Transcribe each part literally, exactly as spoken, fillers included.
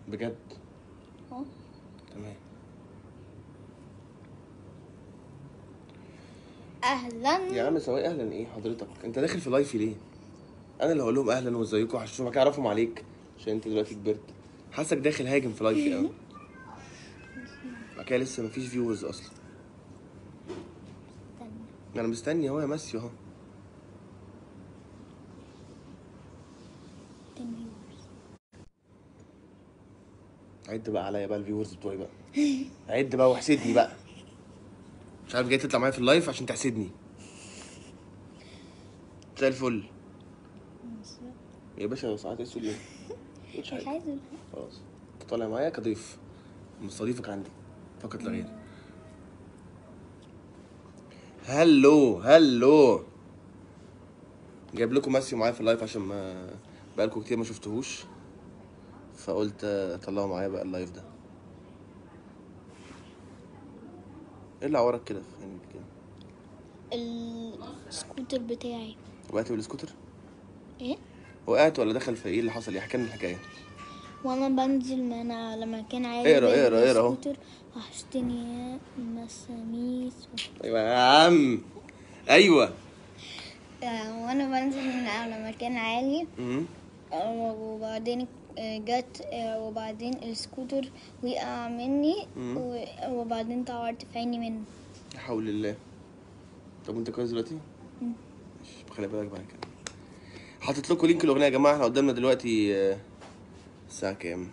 بجد؟ اه تمام. اهلا يا عم سواء اهلا ايه حضرتك؟ انت داخل في لايفي ليه؟ انا اللي هقول لهم اهلا وازيكم وحشوش بعد كده اعرفهم عليك عشان انت دلوقتي كبرت. حاسك داخل هاجم في لايفي قوي. بعد كده لسه مفيش فيورز اصلا. استنى انا مستني اهو يا ماسيو اهو. ten viewers. عد بقى عليا بقى الفيورز بتوعي بقى. عد بقى واحسدني بقى. مش عارف جاي تطلع معايا في اللايف عشان تحسدني. زي الفل يا باشا. ساعات اسود ليه؟ مش مش حاجه. عايزه. خلاص انت طالع معايا كضيف. مستضيفك عندي فقط لا غير. هلو هلو. جايب لكم ماسيو معايا في اللايف عشان ما بقالكم كتير ما شفتهوش، فقلت اطلعه معايا بقى اللايف ده. ايه اللي عورك كده في عينك كده؟ السكوتر بتاعي. وقعت بالسكوتر؟ ايه؟ وقعت ولا دخل في ايه اللي حصل؟ ايه حكى لنا الحكايه. وانا بنزل من على مكان عالي اقرا اقرا اقرا اهو. بالسكوتر وحشتني مساميس و... ايوه يا عم ايوه. آه، وانا بنزل من على مكان عالي امم آه، وبعدين آه، جت آه، وبعدين السكوتر وقع مني مم. و- وبعدين طورت في عيني منه. لا حول الله. طب وانت كويس دلوقتي؟ مم. ماشي خلي بالك بعد كده. حاطط لكم لينك الاغنيه يا جماعه. احنا قدامنا دلوقتي آه، الساعه كام؟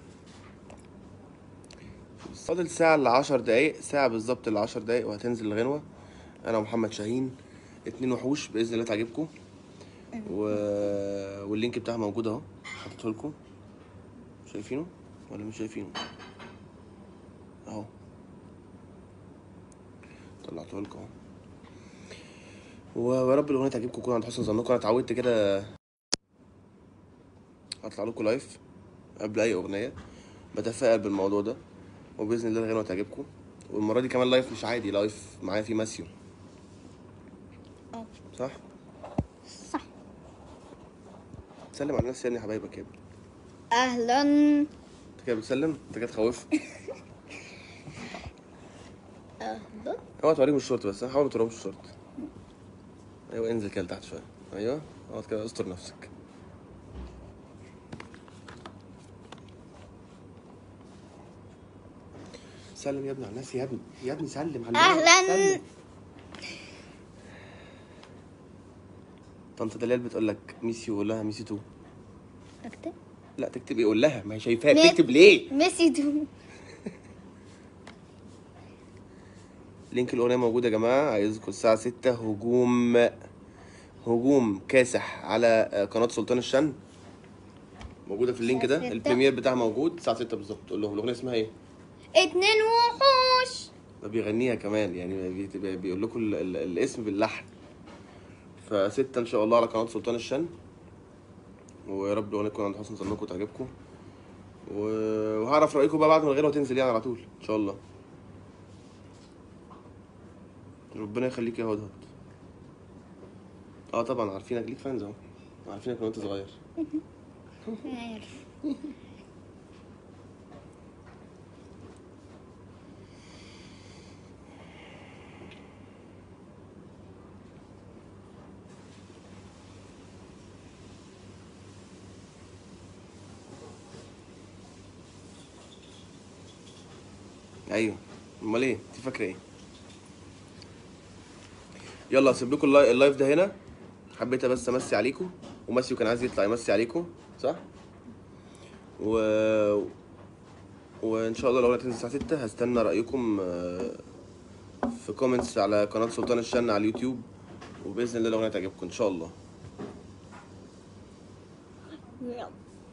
فاضل ساعه ل عشر دقايق. ساعه بالظبط ل عشر دقايق وهتنزل الغنوه. انا ومحمد شاهين اتنين وحوش باذن الله تعجبكم. و... واللينك بتاعها موجود اهو. حطيته لكم. شايفينه ولا مش شايفينه؟ اهو طلعته لكم اهو. ويا رب الاغنيه تعجبكم وتكون عند حسن ظنكم. انا اتعودت كده اطلع لكم لايف قبل اي اغنيه، بتفائل بالموضوع ده وباذن الله الغنوه تعجبكم. والمره دي كمان لايف مش عادي، لايف معايا في ماسيو. اه صح؟ صح. سلم على الناس يا ابني حبايبك يا ابني. اهلا. انت كده بتسلم؟ انت كده تخوف. اهلا. اوعى توريهم الشورت بس. حاول ما توريهمش الشورت. ايوه انزل كده لتحت شويه. ايوه اقعد كده استر نفسك. سلم يا ابني على الناس يا ابني. يا ابني سلم على الناس. أهلاً. سلم. طنط دلال بتقول لك ميسيو. قول لها ميسي تو. اكتب. لا تكتب ايه؟ قول لها. ما هي شايفاها ميس- بتكتب ليه؟ ميسي تو. لينك الاغنيه موجود يا جماعه. عايزكم الساعه ستة هجوم. هجوم كاسح على قناه سلطان الشن. موجوده في اللينك ده. ستة. البريمير بتاعها موجود الساعه ستة بالظبط. تقول لهم الاغنيه اسمها ايه. اتنين وحوش. ده بيغنيها كمان يعني بي- بي- بيقول لكم ال- ال- الاسم باللحن. فستة ان شاء الله على قناه سلطان الشن. ويا رب الاغنيه تكون عند حسن ظنكم وتعجبكم. و- وهعرف رايكم بقى بعد ما الغنوه تنزل يعني على طول ان شاء الله. ربنا يخليك يا هدهد. اه طبعا عارفينك ليك فانز اهو. عارفينك من وانت صغير. عارف. ايوه امال ايه؟ انت فاكره ايه؟ يلا هسيب لكم اللاي- اللايف ده هنا. حبيت بس امسي عليكم. وماسيو كان عايز يطلع يمسي عليكم صح؟ و وان شاء الله لو تنزل الساعه ستة هستنى رايكم آه، في كومنتس على قناه سلطان الشن على اليوتيوب. وباذن الله الاغنيه تعجبكم ان شاء الله. يلا.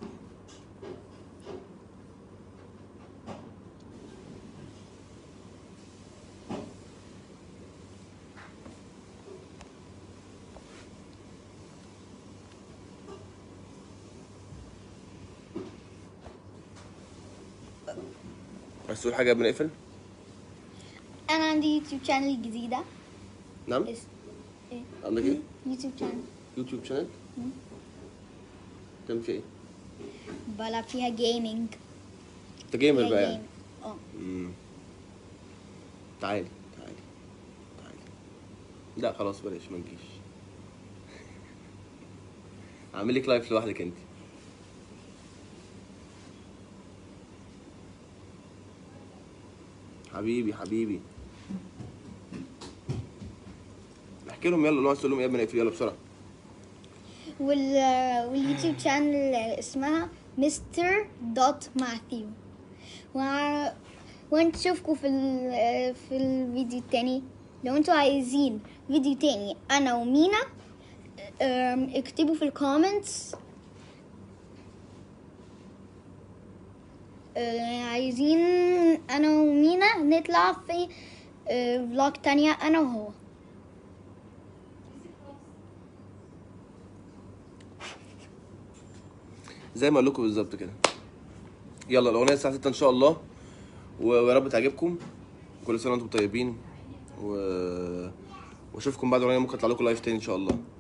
عايز تقول حاجه قبل ما نقفل؟ انا عندي يوتيوب شانل جديدة. نعم. اس... ايه؟ عندك ايه؟ يوتيوب شانل يوتيوب شانل. مم. تعمل فيها ايه؟ بلعب فيها جيمنج. انت جيمر هي بقى يعني. جيم. اه امم تعالي تعالي تعالي. لا خلاص بلاش ما نجيش. اعمل لك لايف لوحدك انت. حبيبي حبيبي. احكي لهم يلا، لو عايز تقول لهم ايه قبل ما نقفل يلا بسرعه. وال واليوتيوب شانل اسمها مستر دوت ماثيو. وع- ونشوفكم في ال... في الفيديو التاني. لو انتوا عايزين فيديو تاني انا ومينا أم، اكتبوا في الكومنتس. أه، عايزين انا ومينا نطلع في أه، فلوج تانية انا وهو. زي ما اقول لكم بالظبط كده. يلا الاغنيه الساعه ستة ان شاء الله، ويا رب تعجبكم. كل سنه وانتم طيبين، و واشوفكم بعد الاغنيه. ممكن اطلع لكم لايف تاني ان شاء الله.